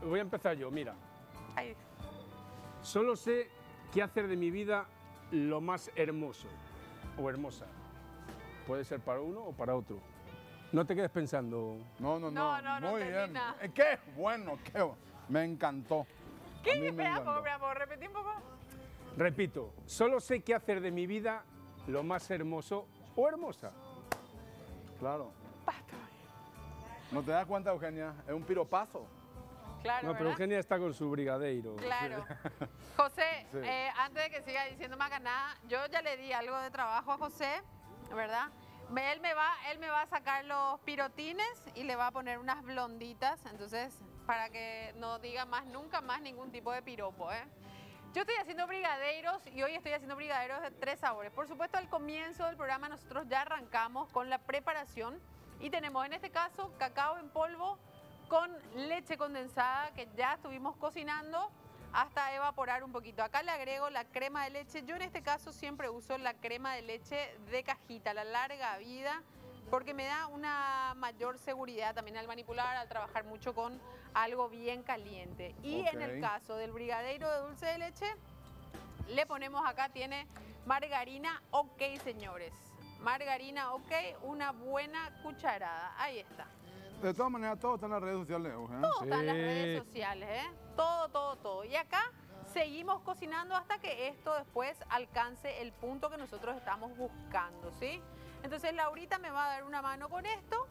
voy a empezar yo, mira. Ay, Solo sé qué hacer de mi vida lo más hermoso o hermosa. Puede ser para uno o para otro. No te quedes pensando. No, No muy entendí bien. nada. Qué bueno, me encantó. ¿qué? A mí me Espera, encantó. repetí un poco. Repito, solo sé qué hacer de mi vida lo más hermoso o hermosa. Claro. Basta. ¿No te das cuenta, Eugenia? Es un piropazo. Claro, No, pero ¿verdad? Eugenia está con su brigadeiro. Claro. José, Sí. antes de que siga diciendo más nada, yo ya le di algo de trabajo a José, ¿verdad? Él me va a sacar los pirotines y le va a poner unas blonditas, entonces, para que no diga más, nunca más ningún tipo de piropo, ¿eh? Yo estoy haciendo brigadeiros y hoy estoy haciendo brigadeiros de 3 sabores. Por supuesto, al comienzo del programa nosotros ya arrancamos con la preparación y tenemos en este caso cacao en polvo con leche condensada que ya estuvimos cocinando hasta evaporar un poquito. Acá le agrego la crema de leche. Yo en este caso siempre uso la crema de leche de cajita, la larga vida, porque me da una mayor seguridad también al manipular, al trabajar mucho con algo bien caliente. Y Ok. en el caso del brigadeiro de dulce de leche, le ponemos acá, tiene margarina ok, señores. Margarina ok, una buena cucharada. Ahí está. De todas maneras, todo está en las redes sociales, Eugenia. Todo está en las Sí. redes sociales, ¿eh? Todo. Y acá seguimos cocinando hasta que esto después alcance el punto que nosotros estamos buscando, ¿sí? Entonces Laurita me va a dar una mano con esto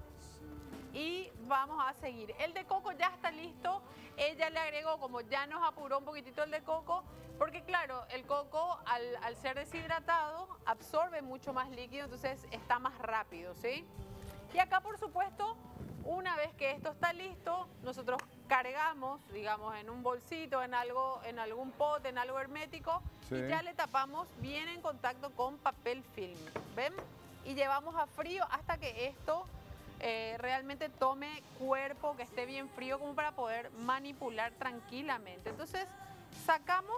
y vamos a seguir. El de coco ya está listo. Ella le agregó, como ya nos apuró un poquitito el de coco, porque claro, el coco al ser deshidratado absorbe mucho más líquido, entonces está más rápido, ¿sí? Y acá, por supuesto, una vez que esto está listo, nosotros cargamos, digamos, en un bolsito, en algún pote, en algo hermético, Sí. y ya le tapamos bien en contacto con papel film, ¿ven? Y llevamos a frío hasta que esto realmente tome cuerpo, que esté bien frío como para poder manipular tranquilamente. Entonces, sacamos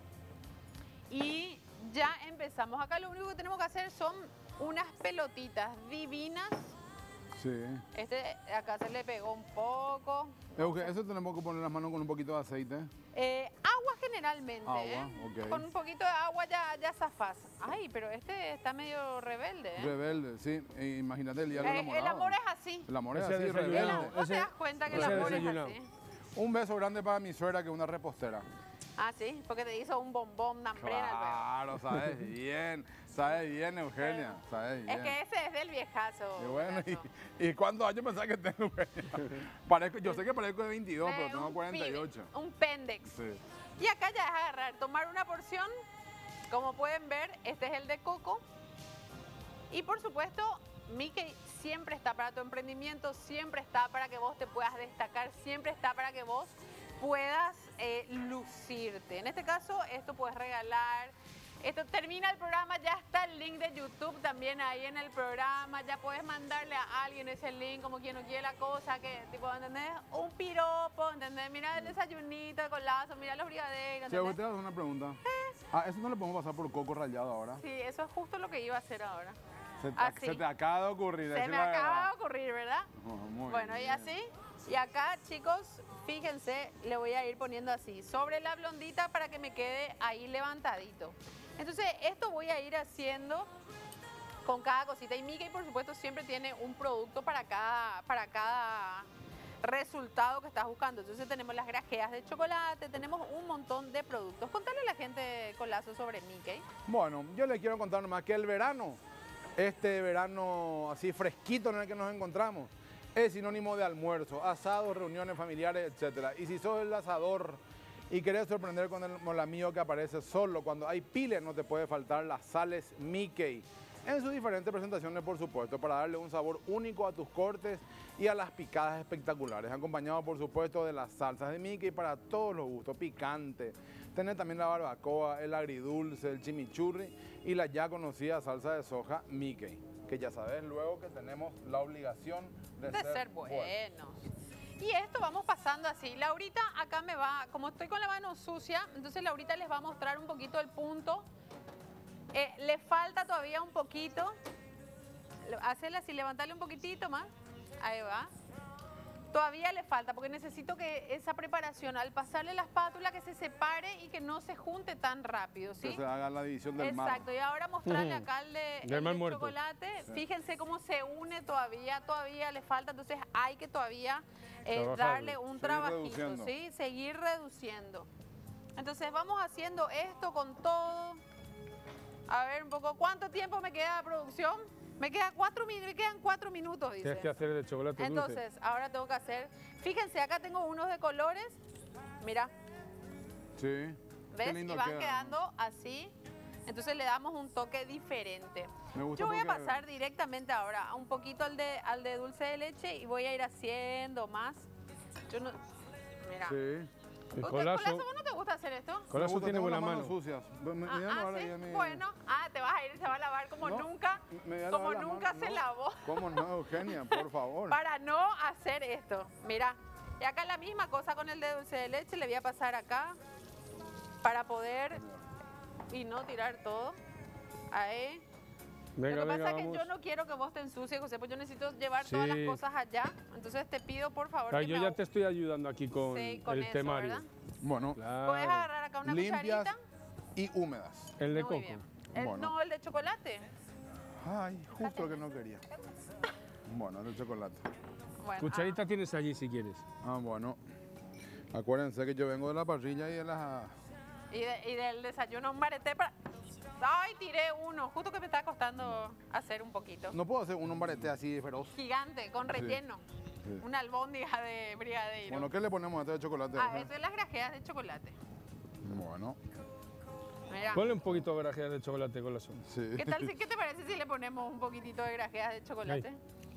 y ya empezamos. Acá lo único que tenemos que hacer son unas pelotitas divinas. Sí. Acá se le pegó un poco. Eugenia, eso tenemos que poner las manos con un poquito de aceite. Agua generalmente, Agua, ok. Con un poquito de agua ya zafás. Ay, pero este está medio rebelde, ¿eh? Rebelde, sí. Imagínate el día de los El enamorados. amor es así. El amor es Ese así, desayunado. rebelde. ¿Vos te Ese- das cuenta que el ese amor es desayunado. así? Un beso grande para mi suegra, que es una repostera. Ah, sí, porque te hizo un bombón nambrera. Claro, sabes bien, Eugenia, sabes bien. Es que ese es del viejazo. Y bueno, viejazo. ¿y cuántos años pensás que tengo, Eugenia? Yo sé que parezco de 22, pero tengo Un 48. pibe, un pendex. Sí. Y acá ya es agarrar, tomar una porción. Como pueden ver, este es el de coco. Y por supuesto, Mickey siempre está para tu emprendimiento, siempre está para que vos te puedas destacar, siempre está para que vos puedas lucirte. En este caso, esto puedes regalar. Esto termina el programa, ya está el link de YouTube también ahí en el programa. Ya puedes mandarle a alguien ese link, como quien no quiere la cosa, que tipo, ¿entendés? Un piropo, ¿entendés? Mira el desayunito de colazo, mira los brigadeiros, Si ¿entendés? usted hace una pregunta. Eso no le podemos pasar por coco rallado ahora. Sí, eso es justo lo que iba a hacer ahora. Se te acaba de ocurrir. Se decir me la acaba verdad. de ocurrir, ¿verdad? Oh, muy Bueno, y bien. así. Y acá, chicos, fíjense, le voy a ir poniendo así, sobre la blondita para que me quede ahí levantadito. Entonces, esto voy a ir haciendo con cada cosita. Y Mickey, por supuesto, siempre tiene un producto para cada resultado que estás buscando. Entonces, tenemos las grajeas de chocolate, tenemos un montón de productos. Contale a la gente, Colazo, sobre Mickey. Bueno, yo les quiero contar nomás que el verano, este verano así fresquito en el que nos encontramos, es sinónimo de almuerzo, asados, reuniones familiares, etc. Y si sos el asador y querés sorprender con el amigo que aparece solo cuando hay piles, no te puede faltar las sales Mickey. En sus diferentes presentaciones, por supuesto, para darle un sabor único a tus cortes y a las picadas espectaculares. Acompañado, por supuesto, de las salsas de Mickey para todos los gustos, picante. Tenés también la barbacoa, el agridulce, el chimichurri y la ya conocida salsa de soja Mickey, que ya sabes luego que tenemos la obligación de ser buenos. Y esto vamos pasando así. Laurita acá me va, como estoy con la mano sucia, entonces Laurita les va a mostrar un poquito el punto. Le falta todavía un poquito. Hacela así, levantarle un poquitito más. Ahí va. todavía le falta, porque necesito que esa preparación, al pasarle la espátula, que se separe y que no se junte tan rápido, ¿sí? Que se haga la división del mar. Exacto, y ahora mostrarle acá el Del mar de muerto. chocolate, fíjense cómo se une todavía le falta, entonces hay que todavía Trabajarlo. darle un Seguir trabajito, reduciendo. ¿sí? Seguir reduciendo. Entonces vamos haciendo esto con todo. A ver un poco, ¿cuánto tiempo me queda de producción? Me quedan 4 minutos, dice. Tienes que hacer de chocolate dulce. Entonces, ahora tengo que hacer, fíjense, acá tengo unos de colores, mira, Sí. Qué ¿ves? lindo Y van queda. quedando así, entonces le damos un toque diferente. Me gusta Yo voy a porque- pasar directamente ahora un poquito al de dulce de leche y voy a ir haciendo más. Yo no, mira. Sí. El ¿Usted, colazo, Colazo, vos no te gusta hacer esto? Me Colazo gusta, tiene tengo buena las manos mano. sucias. Me Ah, dieron ahora ¿sí? ya mi- Bueno, te vas a ir, se va a lavar como No, nunca, me voy a como lavar las nunca manos, se no. lavó. ¿Cómo no, Eugenia? Por favor. Para no hacer esto. Mira, y acá la misma cosa con el de dulce de leche, le voy a pasar acá para poder y no tirar todo. Ahí. Venga, Lo que venga, pasa es que vamos. yo no quiero que vos te ensucies, José, pues yo necesito llevar todas las Sí. cosas allá. Entonces te pido, por favor, Ah, que yo me ya te estoy ayudando aquí con, sí, con el eso, temario. ¿verdad? Bueno, Puedes Claro. agarrar acá una limpias cucharita. y húmedas. El de Muy coco. bien. Bueno. No, el de chocolate. Ay, justo lo que no quería. Bueno, el chocolate. Bueno, Cucharita tienes allí si quieres. Ah, bueno. Acuérdense que yo vengo de la parrilla y de las... y del desayuno un bareté para... Ay, tiré uno, justo que me está costando hacer un poquito. No puedo hacer un barete así feroz. Gigante, con relleno. Sí. Una albóndiga de brigadeiro. Bueno, ¿qué le ponemos a este de chocolate? Ah, eso es las grajeas de chocolate. Bueno, Mira. Ponle un poquito de grajeas de chocolate con la sombra. sí. ¿Qué tal, qué te parece si le ponemos un poquitito de grajeas de chocolate?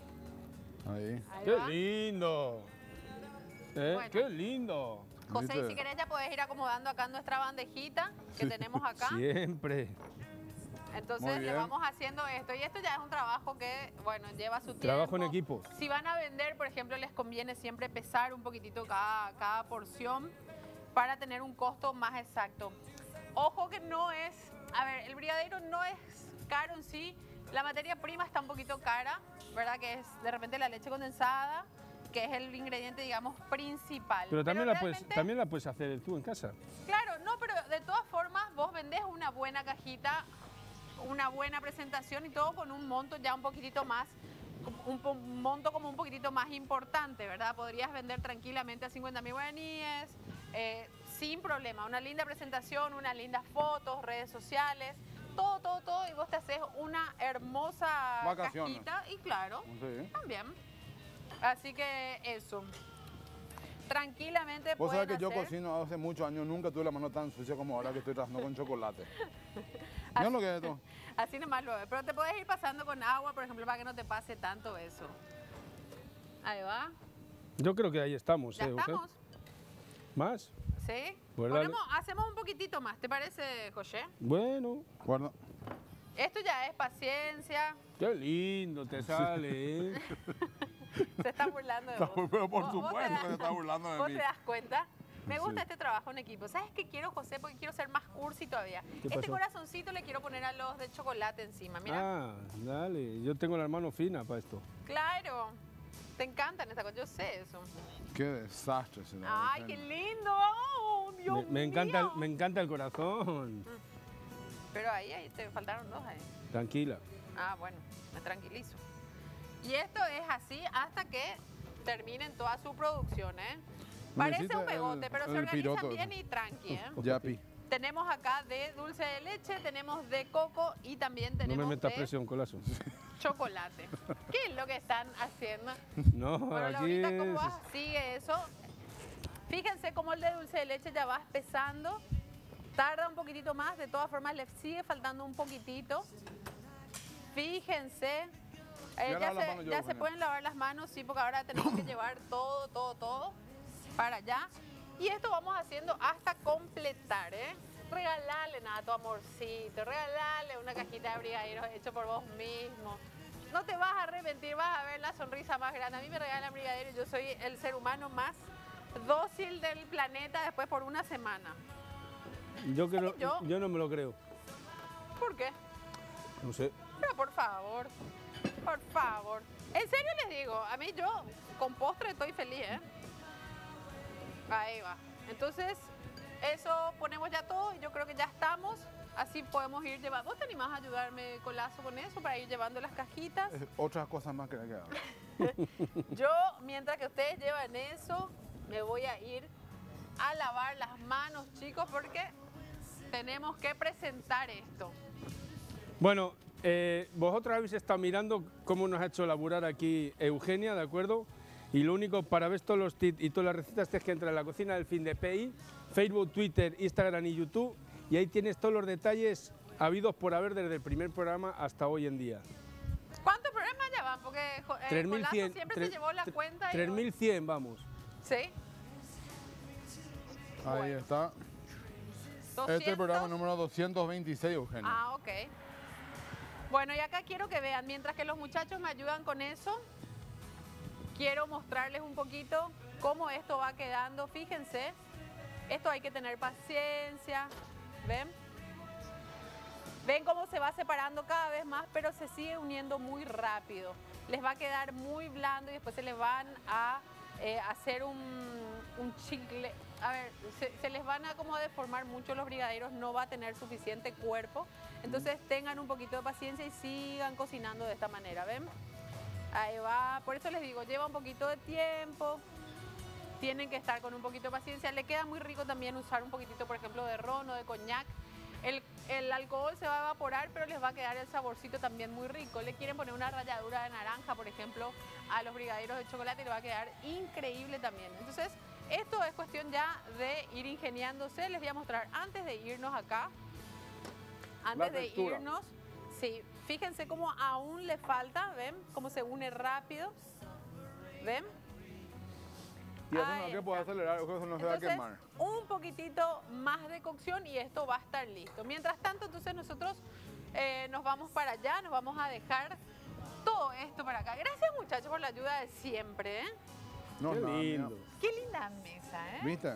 Ahí. Ahí ¡Qué va. lindo! Bueno. ¡Qué lindo! José, y ¿Viste? si querés ya podés ir acomodando acá nuestra bandejita que tenemos acá. Siempre. Entonces Muy le bien. vamos haciendo esto. Y esto ya es un trabajo que, bueno, lleva su tiempo. Trabajo en equipo. Si van a vender, por ejemplo, les conviene siempre pesar un poquitito cada porción para tener un costo más exacto. Ojo que no es, a ver, el brigadeiro no es caro en sí. La materia prima está un poquito cara, ¿verdad? Que es de repente la leche condensada, que es el ingrediente, digamos, principal. Pero también, realmente- también la puedes hacer tú en casa. Claro, no, pero de todas formas vos vendés una buena cajita, una buena presentación y todo con un monto ya un poquitito más, un monto como un poquitito más importante, ¿verdad? Podrías vender tranquilamente a 50.000 guaraníes, sin problema. Una linda presentación, unas lindas fotos, redes sociales, todo, y vos te haces una hermosa Vacaciones. cajita y claro, Sí. también. Así que eso. Tranquilamente Vos sabés que pueden yo hacer- cocino hace muchos años, nunca tuve la mano tan sucia como ahora que estoy trabajando con chocolate. ¿No es lo que es esto? Así nomás lo es. Pero te puedes ir pasando con agua, por ejemplo, para que no te pase tanto eso. Ahí va. Yo creo que ahí estamos. Ya ¿Ok? estamos. ¿Más? ¿Sí? Pues dale. Hacemos un poquitito más, ¿te parece, José? Bueno. Guarda. Esto ya es paciencia. Qué lindo te sale, ¿eh? Se está burlando de vos. Pero por Vos te supuesto das- que se está burlando de ¿Vos mí. te das cuenta? Me gusta Sí. este trabajo en equipo. ¿Sabes qué quiero, José? Porque quiero ser más cursi todavía. Este pasó? corazoncito le quiero poner a los de chocolate encima. Mira. Ah, dale. Yo tengo la mano fina para esto. Claro. Te encantan estas cosas. Yo sé eso. Qué desastre será. ¡Ay, qué lindo! ¡Oh, Dios Me encanta, mío! me encanta el corazón. Pero ahí te faltaron dos ahí. Tranquila. Ah, bueno, me tranquilizo. Y esto es así hasta que terminen toda su producción, ¿eh? Parece Necesita un pegote, pero se el organizan piroto. bien y tranqui, ¿eh? Yapi. Tenemos acá de dulce de leche, tenemos de coco y también No tenemos me metas de presión, colazo. chocolate. ¿Qué es lo que están haciendo? No, Bueno, aquí Laurita, ¿cómo es... vas? Sigue eso. Fíjense cómo el de dulce de leche ya va espesando. Tarda un poquitito más, de todas formas le sigue faltando un poquitito. Fíjense. Voy a lavar las manos yo, Ya se Eugenia. pueden lavar las manos, sí, porque ahora tenemos que llevar todo para allá. Y esto vamos haciendo hasta completar, ¿eh? Regalale nada a tu amorcito, regalale una cajita de brigadeiros hecho por vos mismo. No te vas a arrepentir, vas a ver la sonrisa más grande. A mí me regalan brigadeiros, yo soy el ser humano más dócil del planeta después por una semana. Yo, creo, yo- yo no me lo creo. ¿Por qué? No sé. Pero por favor, En serio les digo, a mí yo con postre estoy feliz, ¿eh? Ahí va. Entonces, eso ponemos ya todo y yo creo que ya estamos. Así podemos ir llevando. ¿Vos te animás a ayudarme, Colazo, con eso para ir llevando las cajitas? Otras cosas más que le quedan. Yo, mientras que ustedes llevan eso, me voy a ir a lavar las manos, chicos, porque tenemos que presentar esto. Bueno, vosotros habéis estado mirando cómo nos ha hecho laburar aquí Eugenia, ¿de acuerdo? Y lo único, para ver todos los tips y todas las recetas, es que entra en la cocina del fin de PI, Facebook, Twitter, Instagram y YouTube, y ahí tienes todos los detalles habidos por haber desde el primer programa hasta hoy en día. ¿Cuántos programas ya van? Porque Colazo siempre se llevó la cuenta. 3100, vamos. ¿Sí? Ahí Bueno. está. 200. Este es el programa número 226, Eugenia. Ah, ok. Bueno, y acá quiero que vean, mientras que los muchachos me ayudan con eso, quiero mostrarles un poquito cómo esto va quedando. Fíjense, esto hay que tener paciencia, ¿ven? Ven cómo se va separando cada vez más, pero se sigue uniendo muy rápido. Les va a quedar muy blando y después se les van a hacer un chicle. A ver, se les van a como deformar mucho los brigadeiros, no va a tener suficiente cuerpo. Entonces tengan un poquito de paciencia y sigan cocinando de esta manera, ¿ven? Ahí va, por eso les digo, lleva un poquito de tiempo. Tienen que estar con un poquito de paciencia. Le queda muy rico también usar un poquitito, por ejemplo, de ron o de coñac. El alcohol se va a evaporar, pero les va a quedar el saborcito también muy rico. Le quieren poner una ralladura de naranja, por ejemplo, a los brigadeiros de chocolate y le va a quedar increíble también. Entonces, esto es cuestión ya de ir ingeniándose. Les voy a mostrar antes de irnos acá. Antes de irnos, sí, fíjense cómo aún le falta, ¿ven? Cómo se une rápido, ¿ven? Y eso no es que pueda acelerar, eso no se va a quemar. Un poquitito más de cocción y esto va a estar listo. Mientras tanto, entonces nosotros nos vamos para allá, nos vamos a dejar todo esto para acá. Gracias, muchachos, por la ayuda de siempre, ¿eh? No, Qué nada, lindo. mira. Qué linda mesa, ¿eh? ¿Viste?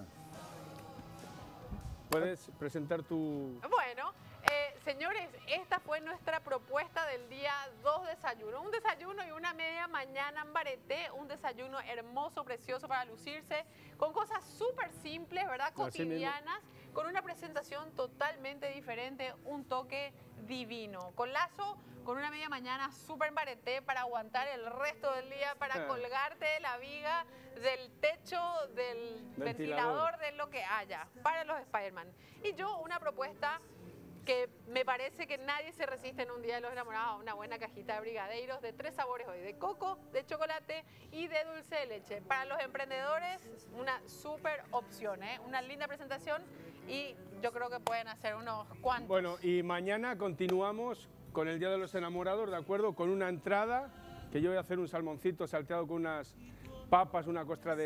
Puedes presentar tu... Bueno, señores, esta fue nuestra propuesta del día 2 desayuno. Un desayuno y una media mañana en Bareté, un desayuno hermoso, precioso para lucirse, con cosas súper simples, ¿verdad? Cotidianas, con una presentación totalmente diferente, un toque divino. Colazo, con una media mañana súper en Bareté para aguantar el resto del día, para colgarte de la viga, del techo, del ventilador, de lo que haya, para los Spider-Man. Y yo una propuesta que me parece que nadie se resiste en un día de los enamorados a una buena cajita de brigadeiros de 3 sabores hoy, de coco, de chocolate y de dulce de leche. Para los emprendedores, una súper opción, ¿eh? Una linda presentación y yo creo que pueden hacer unos cuantos. Bueno, y mañana continuamos con el Día de los Enamorados, ¿de acuerdo? Con una entrada, que yo voy a hacer un salmoncito salteado con unas papas, una costra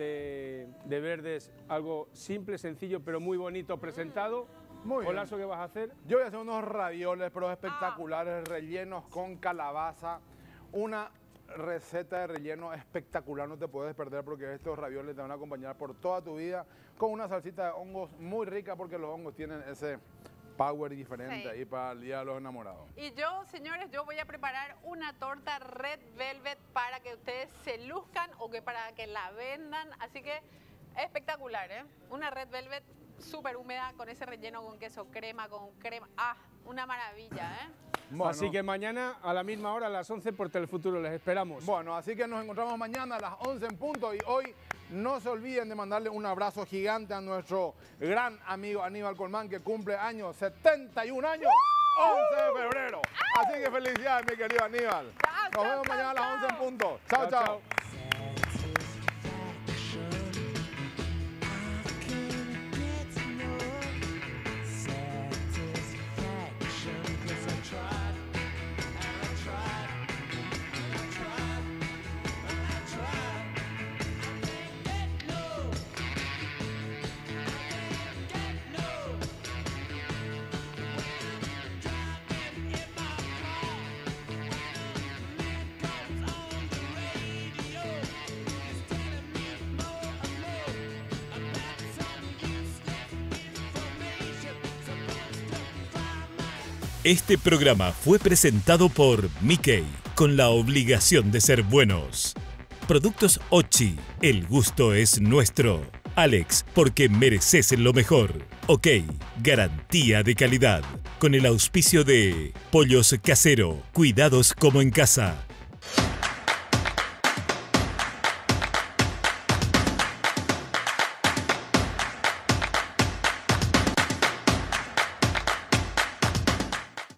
de verdes, algo simple, sencillo, pero muy bonito presentado. Muy bien. Colazo, ¿qué vas a hacer? Yo voy a hacer unos ravioles, pero espectaculares, rellenos con calabaza. Una receta de relleno espectacular, no te puedes perder porque estos ravioles te van a acompañar por toda tu vida con una salsita de hongos muy rica porque los hongos tienen ese power diferente ahí para el Día de los Enamorados. Y yo, señores, yo voy a preparar una torta Red Velvet para que ustedes se luzcan o que para que la vendan. Así que espectacular, ¿eh? Una Red Velvet súper húmeda con ese relleno con queso crema, con crema. ¡Ah! Una maravilla, ¿eh? Bueno, así que mañana a la misma hora, a las 11 por Telefuturo, les esperamos. Bueno, así que nos encontramos mañana a las 11 en punto y hoy no se olviden de mandarle un abrazo gigante a nuestro gran amigo Aníbal Colmán que cumple años, 71 años, 11 de febrero. Así que felicidades, mi querido Aníbal. Nos vemos mañana a las 11 en punto. Chao, chao. Este programa fue presentado por Mickey, con la obligación de ser buenos. Productos Ochi, el gusto es nuestro. Alex, porque mereces lo mejor. Ok, garantía de calidad. Con el auspicio de Pollos Casero, cuidados como en casa.